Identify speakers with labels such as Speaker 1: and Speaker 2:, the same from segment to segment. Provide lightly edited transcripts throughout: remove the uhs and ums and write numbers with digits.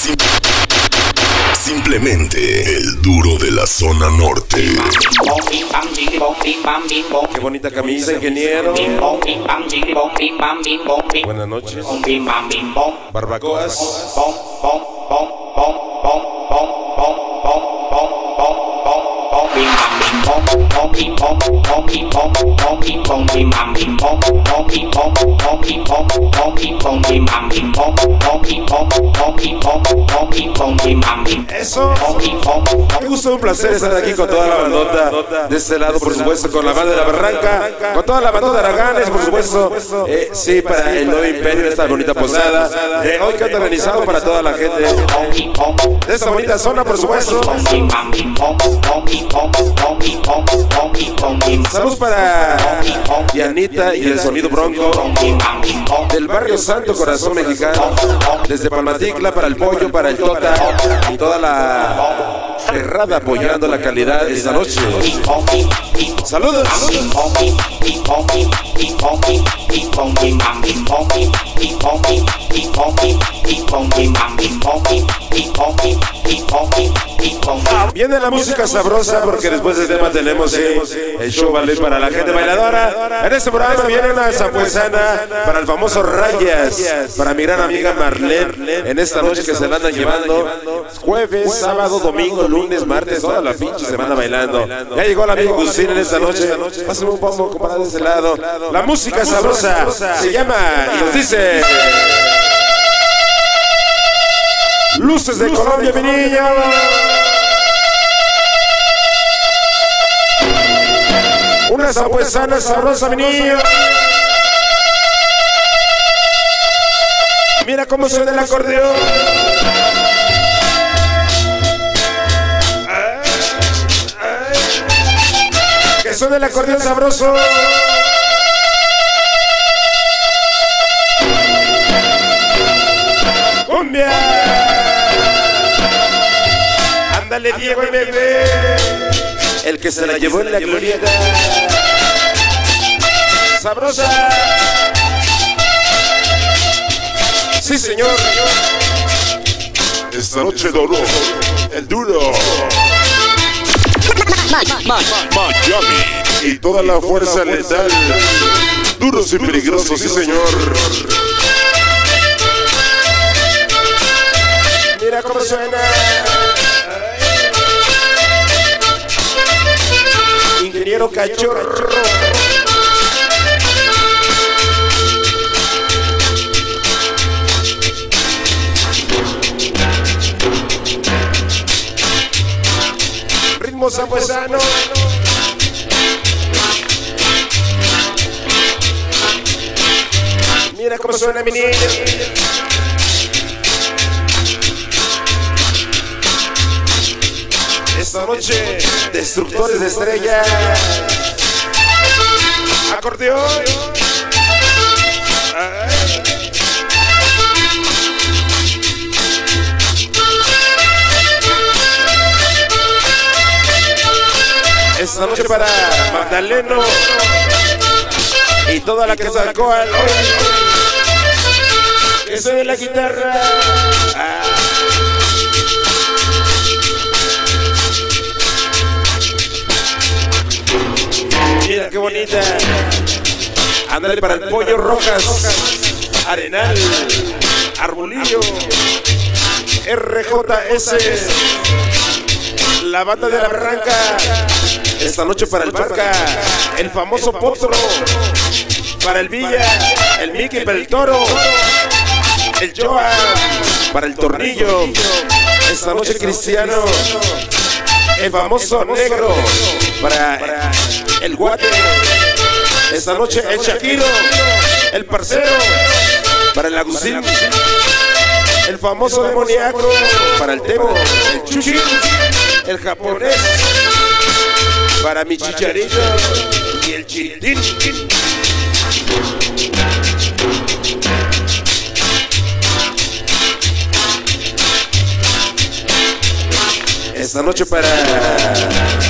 Speaker 1: Simplemente el duro de la zona norte.
Speaker 2: Qué bonita camisa, ingeniero. Buenas noches. Barbacoas. Eso. Qué gusto, un placer estar aquí con toda la bandota de este lado, por supuesto, con la banda de la Barranca, con toda la bandota de Araganes, por supuesto. Sí, para el Nuevo Imperio, esta bonita posada de hoy que anda organizado para toda la gente de esta bonita zona, por supuesto. Saludos para Dianita y el Sonido Bronco del barrio Santo Corazón Mexicano, desde Palmaticla, para el Pollo, para el Tota y toda la ferrada apoyando la calidad esta noche. Saludos. Viene la música sabrosa porque después del tema tenemos el show ballet para la gente bailadora. En este programa viene una zampuesana para el famoso Rayas, para mi gran amiga Marlene, en esta noche que se la andan llevando jueves, sábado, domingo, lunes, martes, toda la pinche semana bailando. Ya llegó el amigo Gustín en esta noche. Pásame un poco, compadre, de ese lado. La música sabrosa se llama y nos dice: Luces de Colombia, mi niño. Una zampuesana sabrosa, mi niño. Mira cómo suena el acordeón. Que suena el acordeón sabroso. Cumbia. Ándale, Diego y bebé. El que se la llevó en la glorieta. Sabrosa. Sí, señor.
Speaker 1: Esta noche duro, el duro. Miami y toda la fuerza letal. Duros y peligrosos, sí, señor.
Speaker 2: Mira cómo suena. Ingeniero Cachorro. Ritmo zampuesano. Mira cómo suena, mi niño. Esta noche, destructores de estrellas. Acordeón. Esta noche para Magdaleno y toda la que sacó al hoy. Que se ve la guitarra. Mira qué bonita. Ándale para el Pollo Rojas, Arenal, Arbolillo, RJS, la banda de la Barranca. Esta noche para el Barca, el famoso Potro, para el Villa, el Mickey, para el Toro, el Joa, para el Tornillo. Esta noche Cristiano, el famoso Negro, para el Guate. Esta noche el Shakiro, el Parcero, para el Agustín, el famoso Demoníaco, para el Temo, el Chuchi, el Japonés, para mi Chicharito y el Chiritín. Esta noche para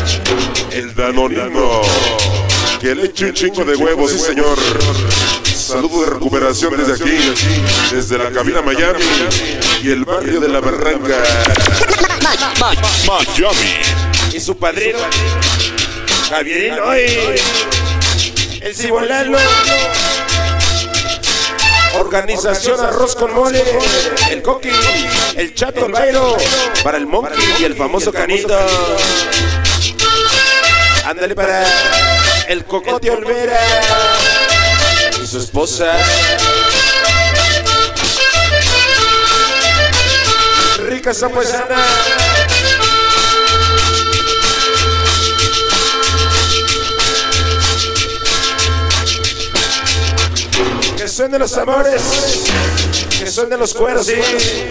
Speaker 1: el Danonino, que le eche un chingo de huevos, sí, señor. saludo de recuperación desde aquí, desde la cabina Miami y el barrio de La Barranca. Miami.
Speaker 2: Y su padrino, Javierín hoy, el Cibolalo. Organización Arroz con Mole, el Coqui, el Chato, el Bairo, para el Monkey y el famoso Canito. Ándale para el Cocote Olvera y su esposa Rica Zapuesana. Que son de los amores, que son de los cueros, sí.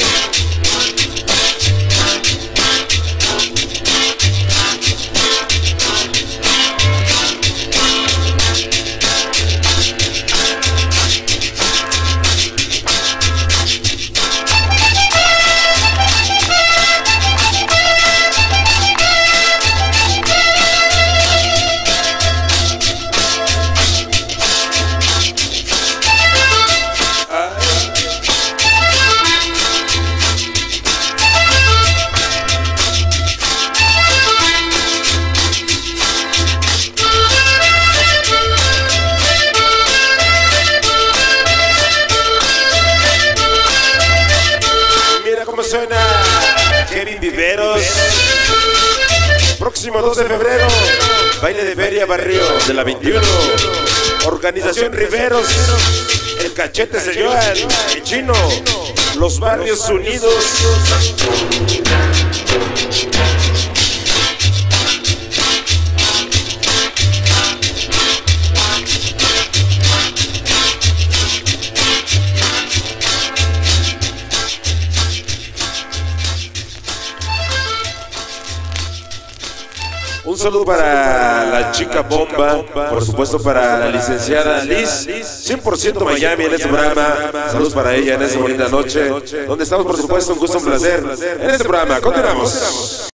Speaker 2: Suena Kevin Viveros. Próximo 2 de febrero, baile de feria barrio de la 21. Organización Riveros, el Cachete se Joan, el Chino, los Barrios Unidos. Un saludo para la chica bomba, por supuesto para la licenciada Liz, 100% Miami en este programa. Saludos para ella en esta bonita noche, donde estamos por supuesto, un gusto, un placer en este programa. Continuamos.